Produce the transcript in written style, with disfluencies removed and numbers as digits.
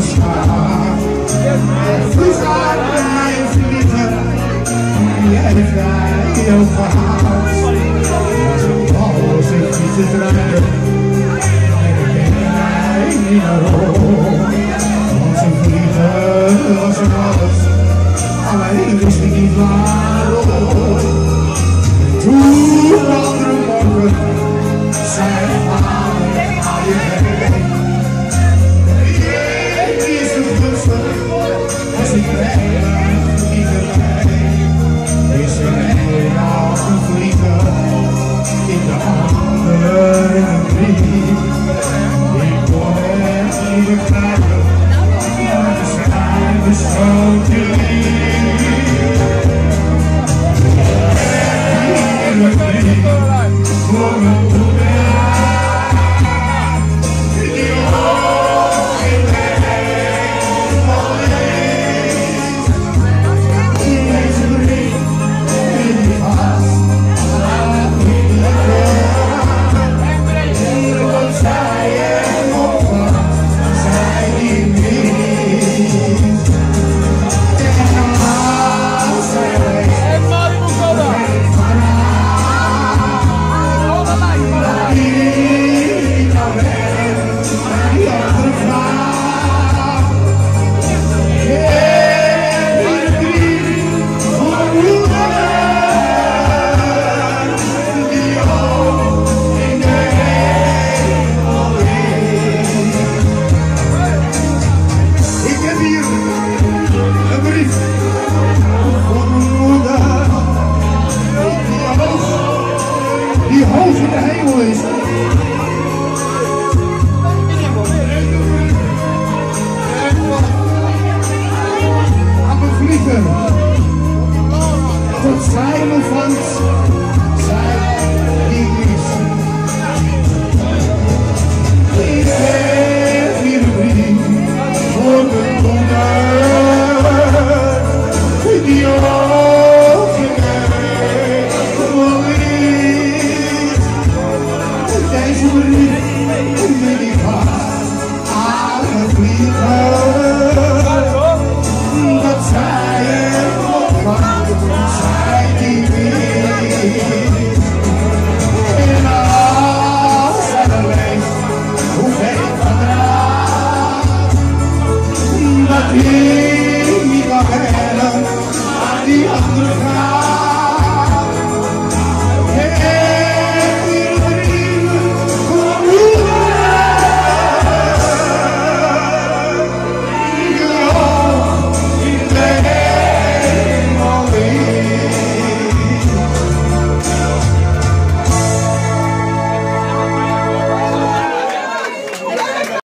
schaar. Vroeger mijn vliegen, jij vrij heel verhaald. Als ik fietsen draaide, en ik ben mij niet naar rol. Want ze vliegen was er alles, alleen wist ik niet waarom. Toen andere morgen zei vader, ga je heen. Die is de rustig, als ik weg iedereen. Is er een als een vlieger in de andere brief. Ik kon het niet begrijpen, maar de schijn is zo te lief. Voor me